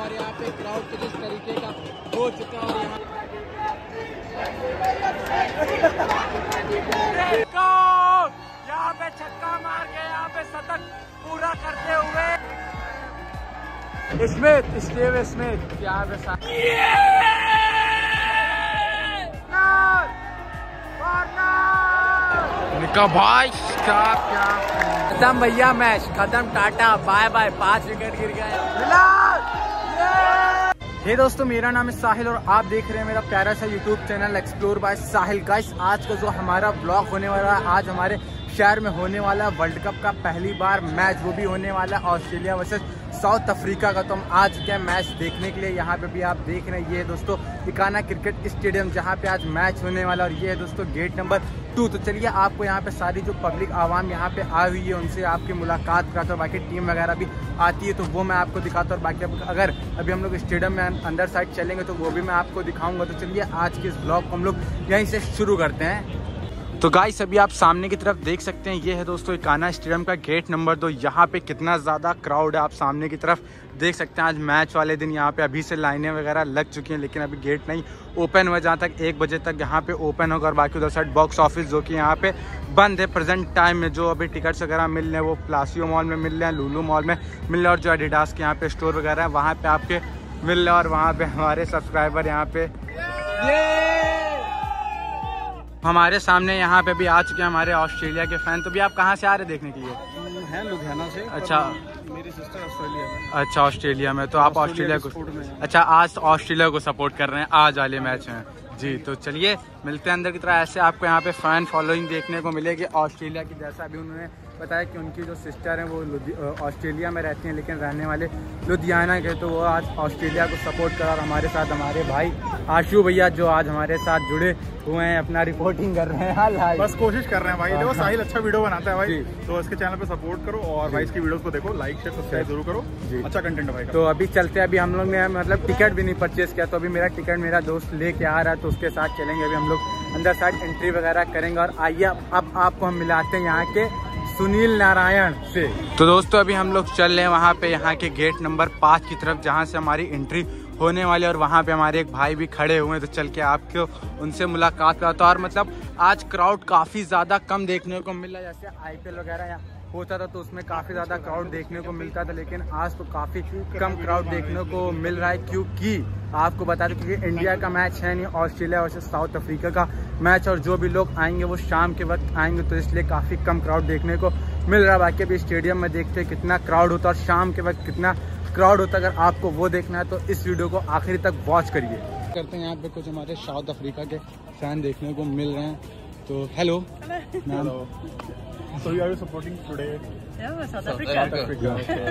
और यहाँ पे क्राउड कुछ इस तरीके का हो चुका है। और यहाँ पे छक्का मार के यहाँ पे शतक पूरा करते हुए स्टीव स्मिथ यहाँ पे निका भाई क्या खत्म भैया, मैच खत्म, टाटा बाय बाय, 5 विकेट गिर गए। हे दोस्तों, मेरा नाम है साहिल और आप देख रहे हैं मेरा प्यारा सा YouTube channel explore by Sahil. Guys, आज का जो हमारा ब्लॉग होने वाला है, आज हमारे शहर में होने वाला वर्ल्ड कप का पहली बार मैच, वो भी होने वाला है ऑस्ट्रेलिया वर्सेस साउथ अफ्रीका का। तो हम आ चुके हैं मैच देखने के लिए। यहाँ पे भी आप देख रहे हैं, ये है दोस्तों इकाना क्रिकेट स्टेडियम जहाँ पे आज मैच होने वाला, और ये है दोस्तों गेट नंबर 2। तो चलिए आपको यहाँ पे सारी जो पब्लिक आवाम यहाँ पे आई हुई है उनसे आपकी मुलाकात कराता हूँ। बाकी टीम वगैरह भी आती है तो वो मैं आपको दिखाता हूँ। बाकी अगर अभी हम लोग स्टेडियम में अंदर साइड चलेंगे तो वो भी मैं आपको दिखाऊंगा। तो चलिए आज के इस ब्लॉग को हम लोग यहीं से शुरू करते हैं। तो गाइस, अभी आप सामने की तरफ देख सकते हैं, ये है दोस्तों इकाना स्टेडियम का गेट नंबर 2। यहाँ पे कितना ज़्यादा क्राउड है आप सामने की तरफ देख सकते हैं। आज मैच वाले दिन यहाँ पे अभी से लाइनें वगैरह लग चुकी हैं, लेकिन अभी गेट नहीं ओपन हुआ, जहाँ तक 1 बजे तक यहाँ पे ओपन होगा। और बाकी उधर साइड बॉक्स ऑफिस जो कि यहाँ पे बंद है प्रेजेंट टाइम में। जो अभी टिकट्स वगैरह मिल रहे हैं वो प्लासियो मॉल में मिल रहे हैं, लुलु मॉल में मिल रहे हैं, और जो एडिडास के यहाँ पे स्टोर वगैरह है वहाँ पे आपके मिल रहे हैं। और वहाँ पे हमारे सब्सक्राइबर यहाँ पे हमारे सामने यहाँ पे भी आ चुके हैं हमारे ऑस्ट्रेलिया के फैन। तो भी आप कहाँ से आ रहे देखने के लिए? हैं लुधियाना से। अच्छा, मेरी सिस्टर ऑस्ट्रेलिया में। अच्छा, ऑस्ट्रेलिया में। तो आप ऑस्ट्रेलिया को, अच्छा आज ऑस्ट्रेलिया को सपोर्ट कर रहे हैं आज वाले मैच में जी। तो चलिए मिलते हैं अंदर की तरह। ऐसे आपको यहाँ पे फैन फॉलोइंग देखने को मिलेगी ऑस्ट्रेलिया की। जैसा अभी उन्होंने बताया कि उनकी जो सिस्टर हैं वो ऑस्ट्रेलिया में रहती हैं लेकिन रहने वाले लुधियाना के, तो वो आज ऑस्ट्रेलिया को सपोर्ट करा। और हमारे साथ हमारे भाई आशु भैया जो आज हमारे साथ जुड़े हुए हैं, अपना रिपोर्टिंग कर रहे हैं। बस कोशिश कर रहे हैं भाई। देखो साहिल अच्छा वीडियो बनाता है भाई, तो इसके चैनल पे सपोर्ट करो और भाई इसकी वीडियोस को देखो, लाइक शेयर सब्सक्राइब जरूर करो जी। अच्छा कंटेंट है भाई। तो अभी चलते हैं। अभी हम लोग ने मतलब टिकट भी नहीं परचेज किया, तो अभी मेरा टिकट मेरा दोस्त लेके आ रहा है, तो उसके साथ चलेंगे। अभी हम लोग अंदर साइड एंट्री वगैरह करेंगे। और आइए अब आपको हम मिलाते हैं यहाँ के सुनील नारायण से। तो दोस्तों अभी हम लोग चल रहे हैं वहाँ पे यहाँ के गेट नंबर 5 की तरफ, जहाँ से हमारी एंट्री होने वाली है। और वहाँ पे हमारे एक भाई भी खड़े हुए हैं, तो चल के आपको उनसे मुलाकात कराता हूँ। और मतलब आज क्राउड काफ़ी ज़्यादा कम देखने को मिला। जैसे IPL वगैरह यहाँ होता था तो उसमें काफ़ी ज़्यादा क्राउड देखने को मिलता था, लेकिन आज तो काफ़ी कम क्राउड देखने को मिल रहा है। क्योंकि आपको बता दें क्योंकि इंडिया का मैच है नहीं, ऑस्ट्रेलिया वर्सेस साउथ अफ्रीका का मैच, और जो भी लोग आएंगे वो शाम के वक्त आएंगे, तो इसलिए काफ़ी कम क्राउड देखने को मिल रहा है। बाकी अभी स्टेडियम में देखते हैं कितना क्राउड होता है और शाम के वक्त कितना क्राउड होता है। अगर आपको वो देखना है तो इस वीडियो को आखिरी तक वॉच करिए। करते हैं यहाँ पे कुछ हमारे साउथ अफ्रीका के फैन देखने को मिल रहे हैं। तो hello ma'am, so you are supporting today? Yeah, South Africa. South Africa.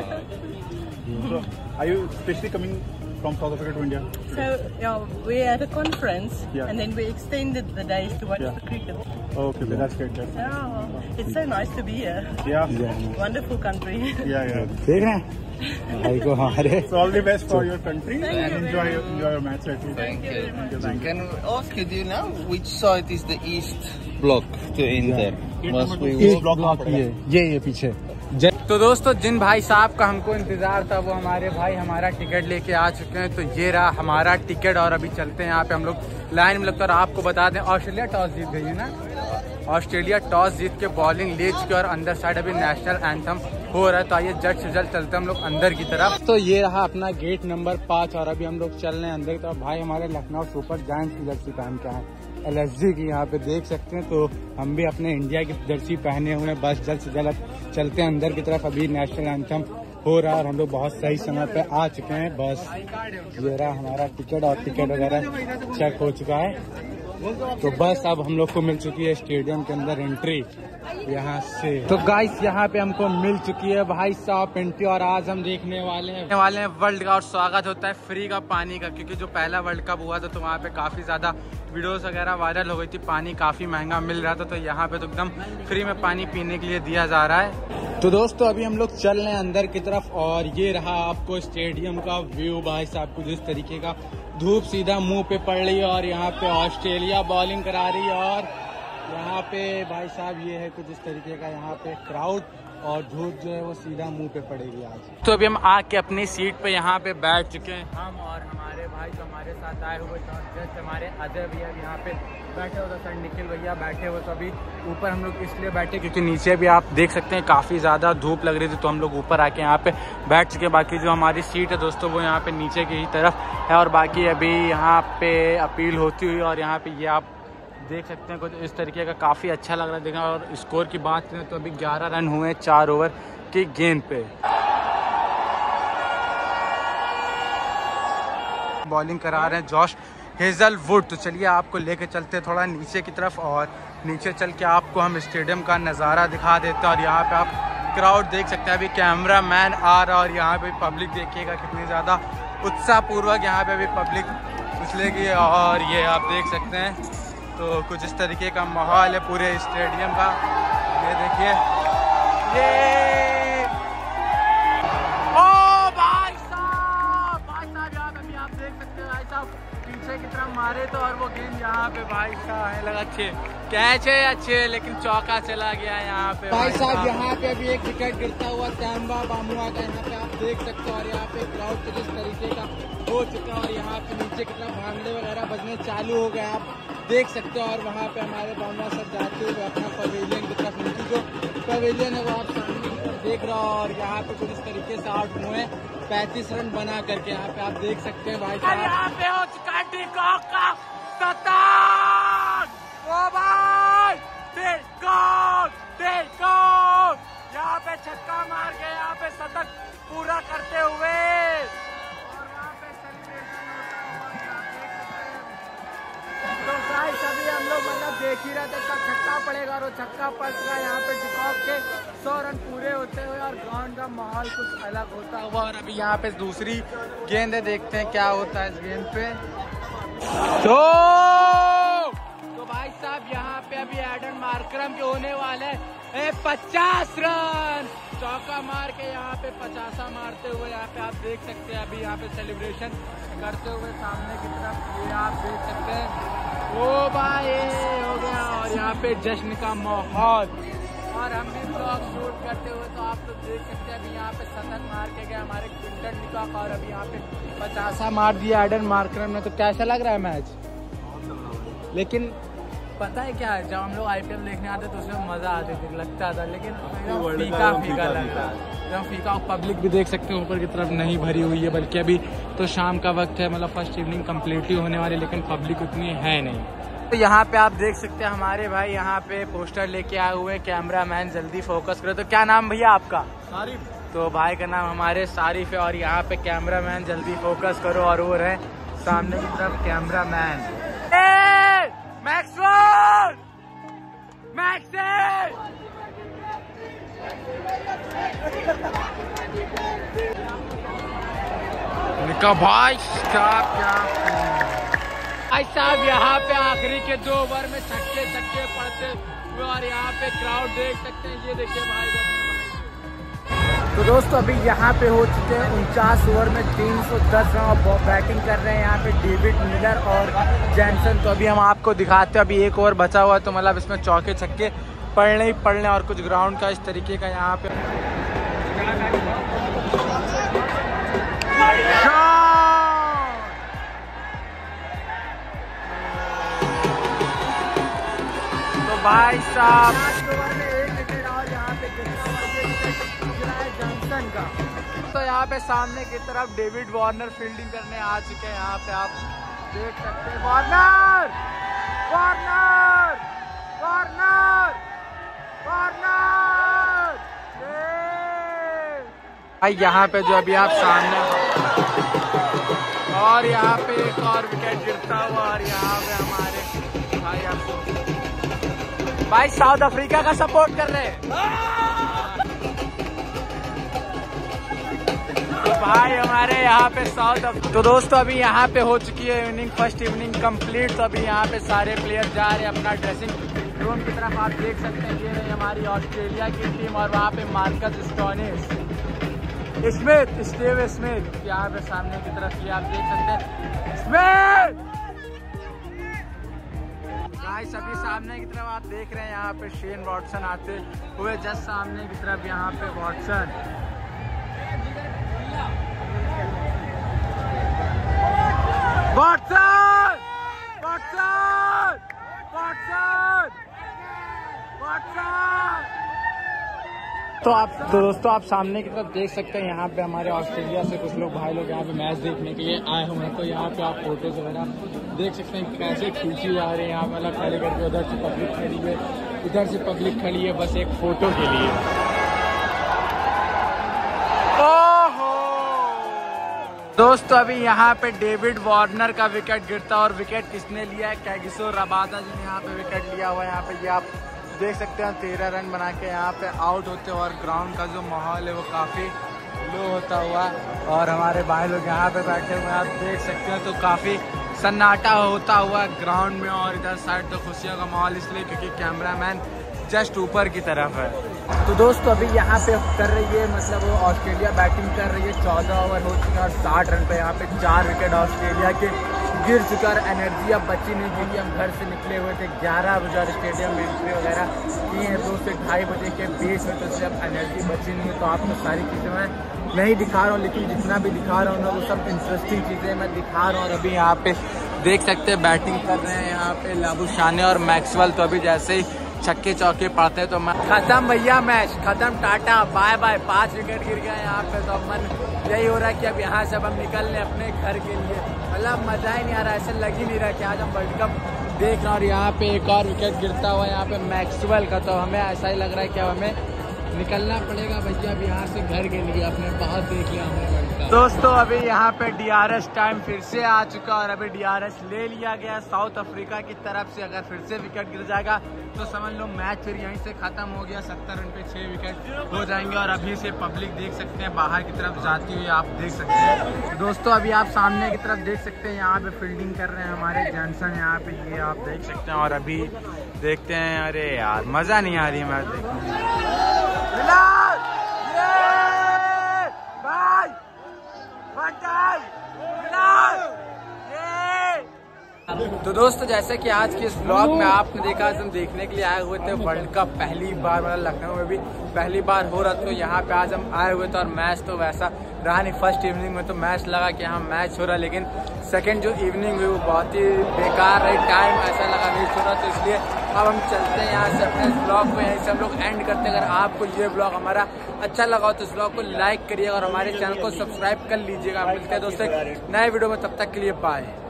So are you especially coming from South Africa to India? So we're at a conference, Yeah. and then we extended the days to watch Yeah. the cricket. Okay, that's great. It's so nice to be here. Yeah. Wonderful country. Yeah. देख रहे हैं भाई को हमारे। So all the best for your country and enjoy your match. Thank you. Can I ask you, do you know which side is the east block to enter? Must we walk? ये पीछे। तो दोस्तों जिन भाई साहब का हमको इंतजार था वो हमारे भाई हमारा टिकट लेके आ चुके हैं। तो ये रहा हमारा टिकट और अभी चलते हैं यहाँ पे हम लोग लाइन में लगता है। और आपको बता दें ऑस्ट्रेलिया टॉस जीत गई है ना, ऑस्ट्रेलिया टॉस जीत के बॉलिंग ले चुके और अंदर साइड अभी नेशनल एंथम हो रहा है। तो आइए जल्द से जल्द चलते हैं हम लोग अंदर की तरफ। तो ये रहा अपना गेट नंबर 5 और अभी हम लोग चल रहे हैं अंदर की तरफ। भाई हमारे लखनऊ सुपर जायंट्स की जर्सी पहन के आए, LSG की, यहाँ पे देख सकते हैं। तो हम भी अपने इंडिया की जर्सी पहने हुए हैं। बस जल्द से जल्द चलते हैं अंदर की तरफ। अभी नेशनल एंथम हो रहा है और हम लोग बहुत सही समय पे आ चुके हैं। बस ये रहा हमारा टिकट और टिकट वगैरह चेक हो चुका है। तो बस अब हम लोग को मिल चुकी है स्टेडियम के अंदर एंट्री यहाँ से। तो गाइस यहाँ पे हमको मिल चुकी है भाई साहब एंट्री और आज हम देखने वाले हैं वर्ल्ड का। और स्वागत होता है फ्री का पानी का, क्योंकि जो पहला वर्ल्ड कप हुआ था तो वहाँ पे काफ़ी ज़्यादा वीडियोस वगैरह वायरल हो गई थी। पानी काफ़ी महंगा मिल रहा था, तो यहाँ पे तो एकदम फ्री में पानी पीने के लिए दिया जा रहा है। तो दोस्तों अभी हम लोग चल रहे हैं अंदर की तरफ और ये रहा आपको स्टेडियम का व्यू। भाई साहब कुछ इस तरीके का धूप सीधा मुंह पे पड़ रही है और यहाँ पे ऑस्ट्रेलिया बॉलिंग करा रही है। और यहाँ पे भाई साहब ये है कुछ इस तरीके का यहाँ पे क्राउड। और धूप जो है वो सीधा मुंह पे पड़ेगी आज। तो अभी हम आके अपनी सीट पे यहाँ पे बैठ चुके हैं, हम और हमारे भाई जो हमारे साथ आए हुए जस्ट हमारे अजय भैया यहाँ पे बैठे हुए, सर निखिल भैया बैठे हुए। तो अभी ऊपर हम लोग इसलिए बैठे क्योंकि नीचे भी आप देख सकते हैं काफ़ी ज़्यादा धूप लग रही थी, तो हम लोग ऊपर आके यहाँ पे बैठ चुके हैं। बाकी जो हमारी सीट है दोस्तों वो यहाँ पे नीचे की ही तरफ है, और बाकी अभी यहाँ पे अपील होती हुई, और यहाँ पे ये आप देख सकते हैं कुछ इस तरीके का काफ़ी अच्छा लग रहा है देखना। और स्कोर की बात करें तो अभी 11 रन हुए हैं 4 ओवर की गेंद पे। बॉलिंग करा रहे हैं जॉश हेजलवुड। तो चलिए आपको लेके चलते हैं थोड़ा नीचे की तरफ, और नीचे चल के आपको हम स्टेडियम का नज़ारा दिखा देते हैं। और यहाँ पे आप क्राउड देख सकते हैं, अभी कैमरा मैन आ रहा है, और यहाँ पे पब्लिक देखिएगा कितनी ज़्यादा उत्साहपूर्वक यहाँ पे अभी पब्लिक उछलेगी। और ये आप देख सकते हैं तो कुछ इस तरीके का माहौल है पूरे स्टेडियम का। ये देखिए, ये ओ भाई साहब यहाँ पे भी आप देख सकते हैं, भाई साहब पीछे की तरफ मारे तो, और वो गेंद यहाँ पे भाई साहब है लगा अच्छे कैच है अच्छे, लेकिन चौका चला गया यहाँ पे भाई साहब। यहाँ पे अभी एक विकेट गिरता हुआ तैम्बा बामुआ का यहाँ पे आप देख सकते हो, और यहाँ पे क्राउड कुछ इस तरीके का हो चुका है, और यहाँ पे नीचे की तरफ भांगड़े वगैरह बजने चालू हो गए आप देख सकते हो। और वहाँ पे हमारे बामुआ सर जाते हुए अपना पवेलियन की तरफ, नीचे जो पवेलियन है वो आप सामने की तरफ देख रहे हो, और यहाँ पे कुछ इस तरीके से आउट हुए हैं 35 रन बना करके, यहाँ पे आप देख सकते हैं भाई साहब। यहाँ पे हो चुका है टिकॉक का शतक, ओ भाई टिकॉक यहाँ पे छक्का मार के यहाँ पे शतक पूरा करते हुए, और वहाँ पे सेलिब्रेशन होता हुआ आप देख सकते हैं। तो गाइस अभी हम लोग मतलब देख ही रहे थे कब छक्का पड़ेगा, और वो छक्का पड़ चुका यहाँ पे टिकॉक के 100 रन पूरे होते हुए, और ग्राउंड का माहौल कुछ अलग होता हुआ। और अभी यहाँ पे दूसरी गेंद है, देखते हैं क्या होता है इस गेंद पे। तो भाई साहब यहाँ पे अभी एडन मार्करम के होने वाले 50 रन, चौका मार के यहाँ पे 50 मारते हुए यहाँ पे आप देख सकते हैं अभी यहाँ पे सेलिब्रेशन करते हुए सामने की तरफ, ये आप देख सकते हैं। ओ भाई हो गया, और यहाँ पे जश्न का माहौल, और हम भी ब्लॉग शूट करते हुए तो आप लोग देख सकते हैं अभी यहाँ पे शतक मार के गए हमारे क्विंटन डिकॉक, और अभी यहाँ पे 50 मार दिया एडन मार्करम ने। तो कैसा लग रहा है मैच? लेकिन पता है क्या है, जब हम लोग IPL देखने आते तो उसमें मजा आती थी, लगता था, लेकिन फीका फीका लग रहा है, फीका। पब्लिक भी देख सकते हो ऊपर की तरफ नहीं भरी हुई है, बल्कि अभी तो शाम का वक्त है, मतलब फर्स्ट इवनिंग कम्प्लीटली होने वाली, लेकिन पब्लिक उतनी है नहीं। तो यहाँ पे आप देख सकते हैं हमारे भाई यहाँ पे पोस्टर लेके आए हुए हैं, कैमरा मैन जल्दी फोकस करो। तो क्या नाम भैया आपका? सारिफ। तो भाई का नाम हमारे सारिफ है, और यहाँ पे कैमरा मैन जल्दी फोकस करो, और वो रहे सामने की तरफ कैमरा मैन मैक्सवेल निका भाई भाई साहब यहाँ पे आखिरी के 2 ओवर में छक्के पड़ते हुए, और यहाँ पे क्राउड देख सकते हैं, ये देखिए भाई। तो दोस्तों अभी यहाँ पे हो चुके हैं 49 ओवर में 310 रन, और बैटिंग कर रहे हैं यहाँ पे डेविड मिलर और जैनसन। तो अभी हम आपको दिखाते हैं, अभी 1 ओवर बचा हुआ है, तो मतलब इसमें चौके छक्के पड़ने ही पड़ने, और कुछ ग्राउंड का इस तरीके का यहाँ पे। तो भाई साहब 1 विकेट, और यहाँ पे जॉनसन का। तो यहाँ पे सामने की तरफ डेविड वार्नर फील्डिंग करने आ चुके हैं, यहाँ पे आप देख सकते हैं। वार्नर वार्नर वार्नर वार्नर भाई यहाँ पे जो अभी आप सामने, और यहाँ पे एक और विकेट गिरता हुआ, और यहाँ पे हमारे भाई आपको भाई साउथ अफ्रीका का सपोर्ट कर रहे हैं तो भाई हमारे यहाँ पे साउथ। तो दोस्तों अभी यहाँ पे हो चुकी है इवनिंग, फर्स्ट इवनिंग कंप्लीट। तो अभी यहाँ पे सारे प्लेयर जा रहे हैं अपना ड्रेसिंग रूम की तरफ। आप देख सकते हैं ये रही हमारी ऑस्ट्रेलिया की टीम, और वहाँ पे मार्कस स्टोनिस स्टीव स्मिथ यहाँ पे सामने की तरफ, ये आप देख सकते हैं स्मिथ। गाइस अभी सामने की तरफ आप देख रहे हैं यहाँ पे शेन वॉटसन आते हुए, जस्ट सामने की तरफ यहाँ पे Watson. Watson Watson Watson Watson. तो दोस्तों आप सामने की तरफ देख सकते हैं यहाँ पे हमारे ऑस्ट्रेलिया से कुछ लोग भाई लोग यहाँ पे मैच देखने के लिए आए हुए हैं। तो यहाँ पे आप फोटोज वगैरह देख सकते हैं कैसे खींची जा रही है। यहाँ मतलब खड़े करके उधर से पब्लिक खड़ी है, इधर से पब्लिक खड़ी है बस एक फोटो के लिए। ओहो दोस्तों अभी यहाँ पे डेविड वार्नर का विकेट गिरता और विकेट किसने लिया है? कैगिसो रबादा जी ने यहाँ पे विकेट लिया हुआ है। यहाँ पे ये आप देख सकते हैं 13 रन बना के यहाँ पे आउट होते हैं और ग्राउंड का जो माहौल है वो काफ़ी लो होता हुआ और हमारे भाई लोग यहाँ पे बैठे हुए हैं आप देख सकते हैं। तो काफ़ी सन्नाटा होता हुआ ग्राउंड में और इधर साइड तो खुशियों का माहौल इसलिए क्योंकि कैमरामैन जस्ट ऊपर की तरफ है। तो दोस्तों अभी यहाँ पे कर रही है मतलब वो ऑस्ट्रेलिया बैटिंग कर रही है। 14 ओवर हो चुके हैं और 60 रन पे यहाँ पे 4 विकेट ऑस्ट्रेलिया के गिर चुका और एनर्जी अब बची नहीं क्योंकि हम घर से निकले हुए थे 11 बजे और स्टेडियम में एंट्री वगैरह किए हैं 2 से 2:30 बजे के बीच में। तो इससे अब एनर्जी बची नहीं है तो आपको सारी चीज़ें मैं नहीं दिखा रहा हूँ, लेकिन जितना भी दिखा रहा हूँ ना वो सब इंटरेस्टिंग चीज़ें मैं दिखा रहा हूँ। और अभी यहाँ पे देख सकते हैं बैटिंग कर रहे हैं यहाँ पे लाबुशाने और मैक्सवेल। तो अभी जैसे ही छक्के चौके पड़ते हैं तो खत्म भैया, मैच खत्म, टाटा बाय बाय। 5 विकेट गिर गया यहाँ पे। तो मन यही हो रहा है कि अब यहाँ से अब हम निकल लें अपने घर के लिए। मतलब मजा ही नहीं आ रहा, ऐसा लग ही नहीं रहा कि आज हम वर्ल्ड कप देख रहे हैं। और यहाँ पे एक और विकेट गिरता हुआ यहाँ पे मैक्सवेल का। तो हमें ऐसा ही लग रहा है कि अब हमें निकलना पड़ेगा भैया अब यहाँ से घर के लिए। अपने बहुत देख लिया हमने वर्ल्ड कप। दोस्तों अभी यहाँ पे DRS टाइम फिर से आ चुका और अभी DRS ले लिया गया साउथ अफ्रीका की तरफ से। अगर फिर से विकेट गिर जाएगा तो समझ लो मैच फिर यहीं से खत्म हो गया। 70 रन पे 6 विकेट हो जाएंगे। और अभी से पब्लिक देख सकते हैं बाहर की तरफ जाती हुई आप देख सकते हैं। दोस्तों अभी आप सामने की तरफ देख सकते हैं यहाँ पे फील्डिंग कर रहे हैं हमारे जॉनसन यहाँ पे, ये आप देख सकते हैं। और अभी देखते हैं, अरे यार मजा नहीं आ रही मैच देखने में। तो दोस्तों जैसे कि आज के इस ब्लॉग में आपने देखा हम देखने के लिए आए हुए थे वर्ल्ड कप पहली बार, मतलब लखनऊ में भी पहली बार हो रहा। तो यहाँ पे आज हम आए हुए थे और मैच तो वैसा रहा नहीं। फर्स्ट इवनिंग में तो मैच लगा कि हाँ मैच हो रहा, लेकिन सेकंड जो इवनिंग हुई वो बहुत ही बेकार रही। टाइम ऐसा लगा नहीं हो रहा। तो इसलिए अब हम चलते हैं यहाँ से अपने इस ब्लॉग को यहीं से हम लोग एंड करते हैं। अगर आपको ये ब्लॉग हमारा अच्छा लगा हो तो इस ब्लॉग को लाइक करिएगा और हमारे चैनल को सब्सक्राइब कर लीजिएगा। मिलते हैं दोस्तों नए वीडियो में, तब तक के लिए बाय।